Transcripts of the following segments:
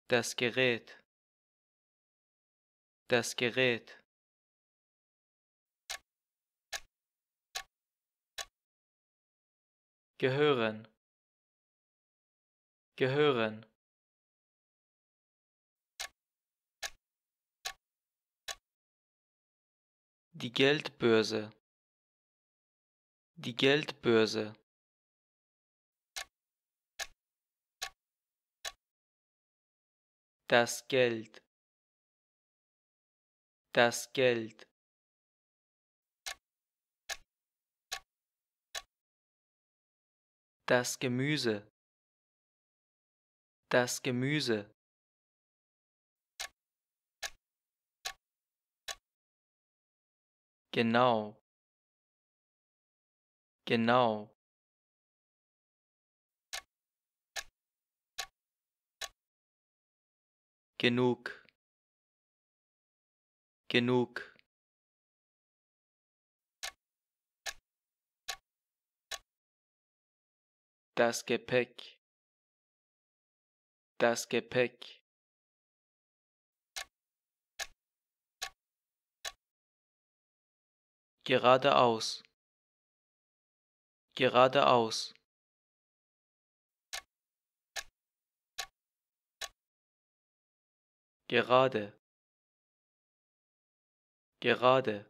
das Gerät, das Gerät, gehören, gehören, die Geldbörse, die Geldbörse, das Geld, das Geld, das Gemüse, das Gemüse, genau, genau, genug, genug, das Gepäck, das Gepäck, geradeaus, geradeaus, gerade, gerade,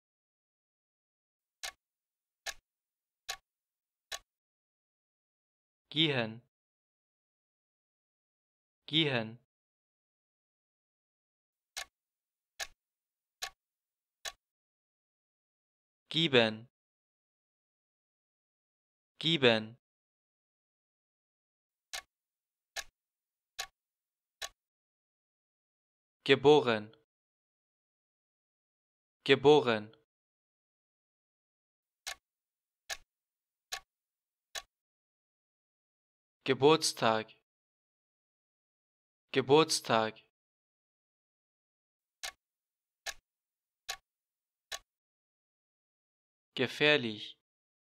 gehen, gehen, geben, geben, geboren, geboren, Geburtstag, Geburtstag, gefährlich,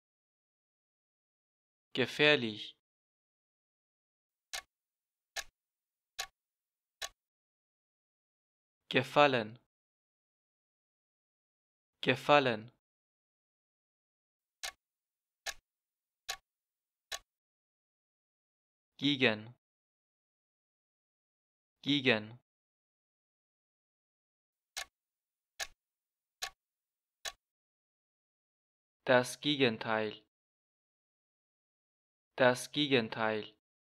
gefährlich, gefallen, gefallen, gegen, gegen, das Gegenteil, das Gegenteil,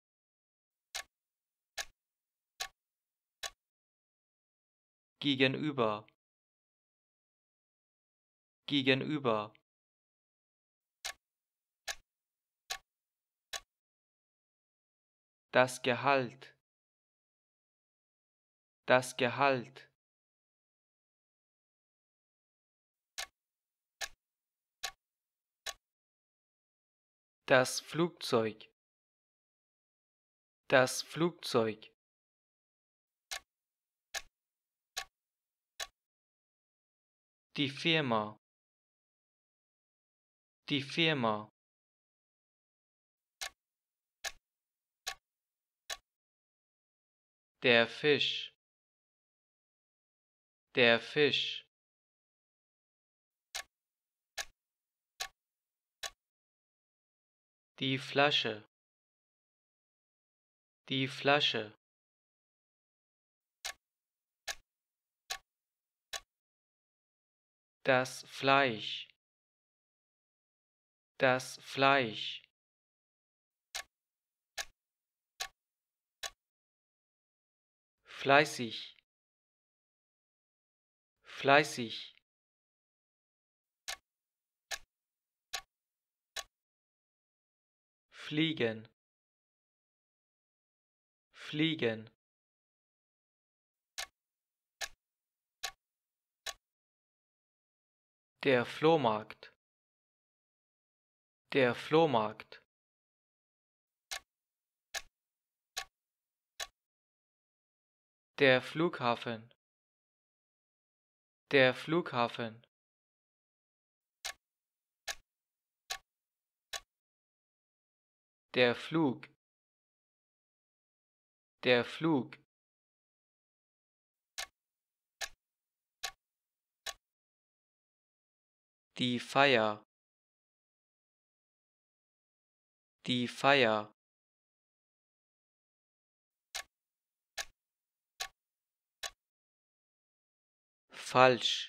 gegenüber, gegenüber, das Gehalt, das Gehalt, das Flugzeug, das Flugzeug, die Firma, die Firma, der Fisch, der Fisch, die Flasche, die Flasche, das Fleisch, das Fleisch, fleißig, fleißig, fliegen, fliegen, der Flohmarkt, der Flohmarkt, der Flughafen, der Flughafen, der Flug, der Flug, die Feier, die Feier, falsch,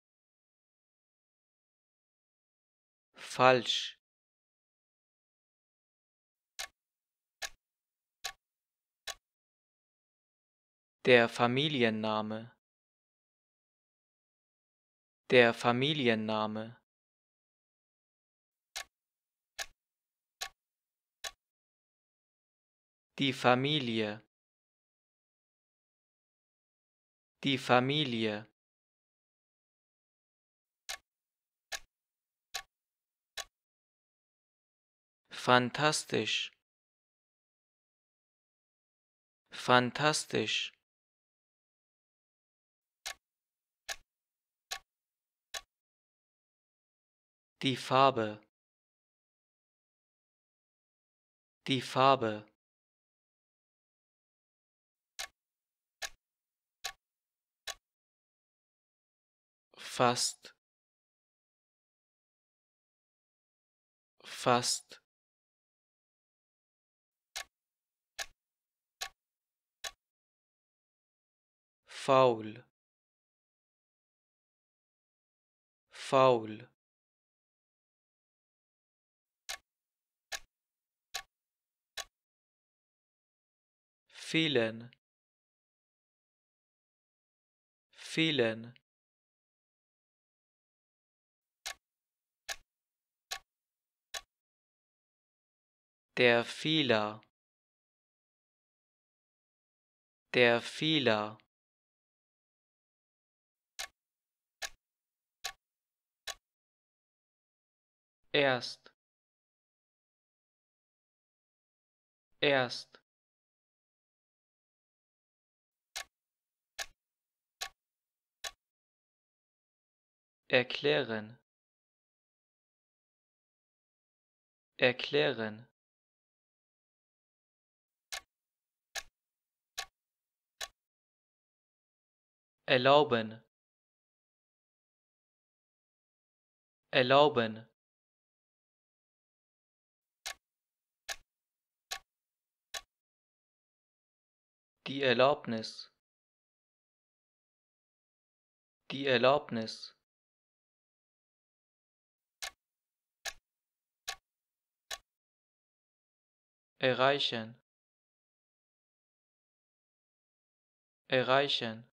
falsch, der Familienname, der Familienname, die Familie, die Familie, fantastisch, fantastisch, die Farbe, die Farbe, fast, fast, faul, faul, vielen, vielen, der Fehler, der Fehler, erst, erst, erklären, erklären, erlauben, erlauben, die Erlaubnis, die Erlaubnis, erreichen, erreichen,